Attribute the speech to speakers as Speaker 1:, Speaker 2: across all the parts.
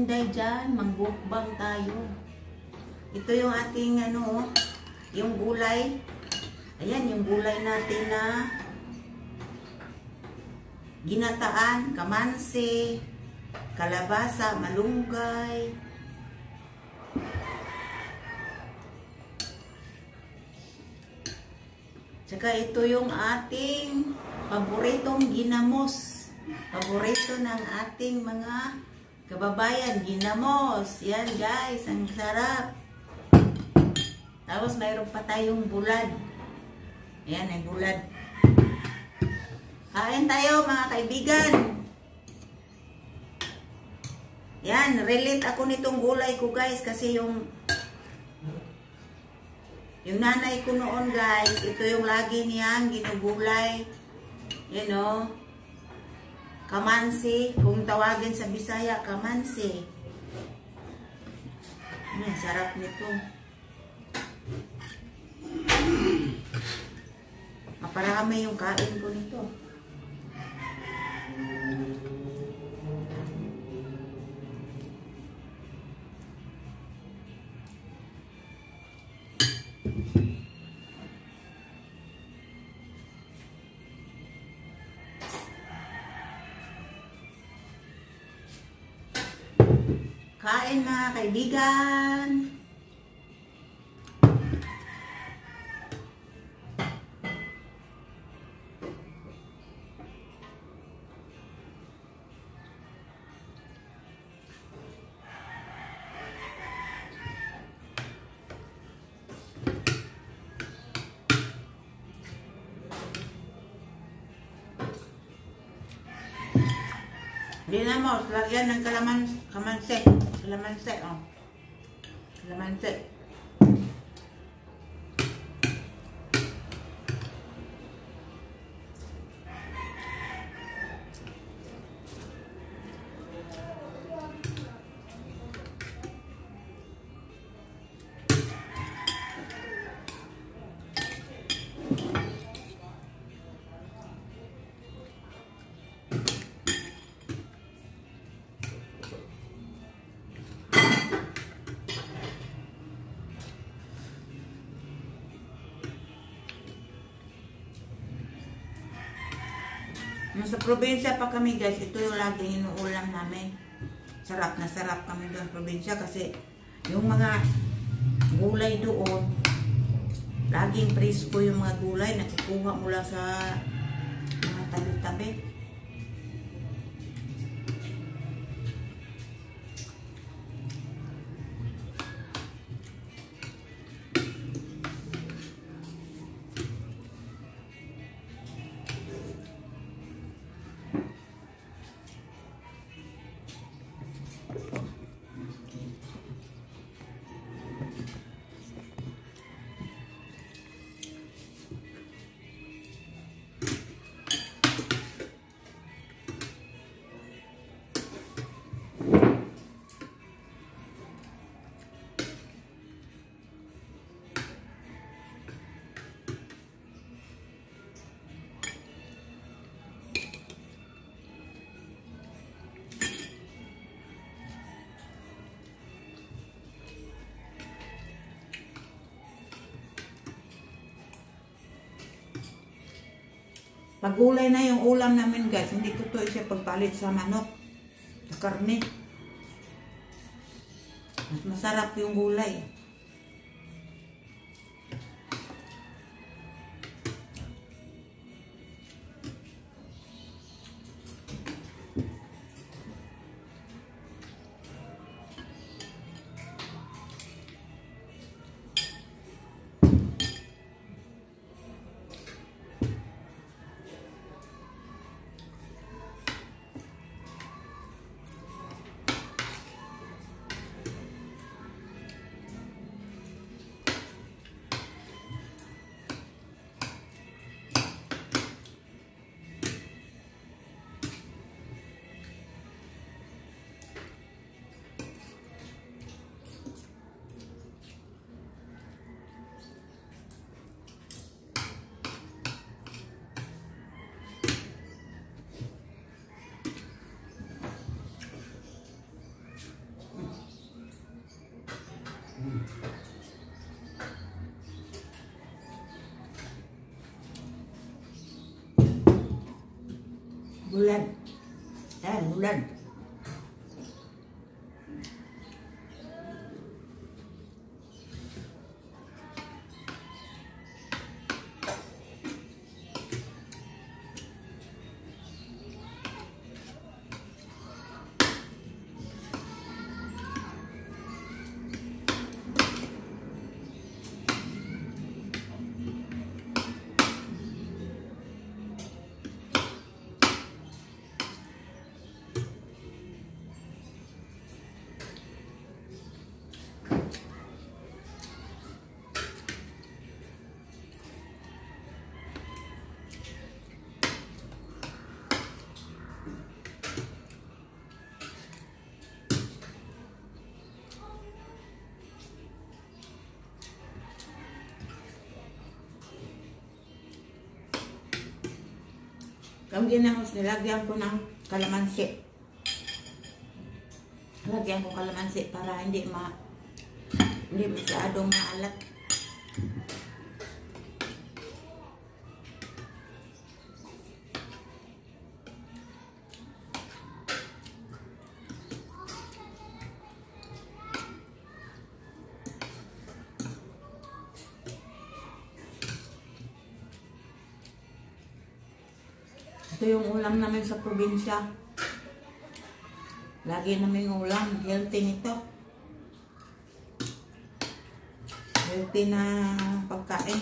Speaker 1: Inday dyan, mangbukbang tayo. Ito yung ating ano, yung gulay. Ayan, yung gulay natin na ginataan, kamansi, kalabasa, malunggay. Tsaka ito yung ating paboritong ginamos. Paborito ng ating mga kababayan, ginamos. Yan guys, ang sarap. Tapos mayroon pa tayong bulad. Ayan, ay bulad. Kain tayo mga kaibigan. Yan, relate ako nitong gulay ko guys. Kasi yung nanay ko noon guys, ito yung lagi niyang ginugulay. You know, kamansi. Kung tawagin sa Bisaya, kamansi. Sarap nito. Maparami yung kain ko nito. Kain mga kaibigan. Hindi na mo, lagyan ng kalamansi. Kalamansi, oh. Kalamansi. Nasa probinsya pa kami guys, ito yung laging inuulam namin. Sarap na sarap kami doon probinsya kasi yung mga gulay doon, laging presko yung mga gulay, nakukuha mula sa mga tabi-tabi. Pag gulay na yung ulam namin guys, hindi ko to siya pagpalit sa manok, sa karne. Mas masarap yung gulay. Bulan. Ayan, bulan. Ang ginamos, nilagyan ko ng kalamansi. Lagyan ko kalamansi para hindi masyadong maalat. Ito yung ulam namin sa probinsya. Lagi namin ulam. Healthy nito. Healthy na pagkain.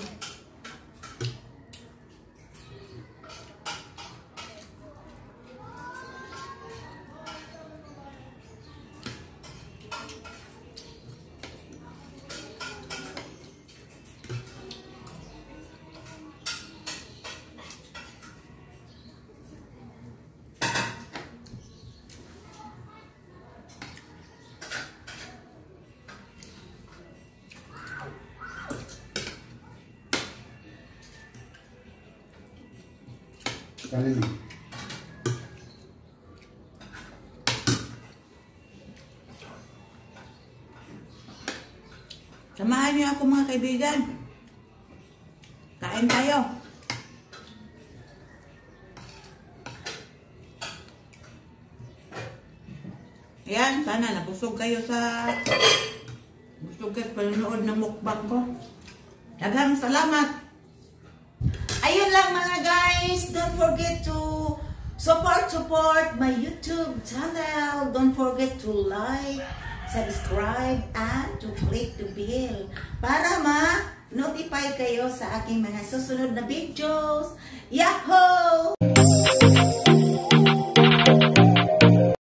Speaker 2: Kali na.
Speaker 1: Samahan niyo ako mga kaibigan. Kain tayo. Ayan, sana nabusog kayo sa panonood ng mukbang ko. Daghang salamat. Ayun lang mga guys. Don't forget to support my YouTube channel. Don't forget to like, subscribe, and to click the bell para ma-notify kayo sa aking mga susunod na videos. Yahoo!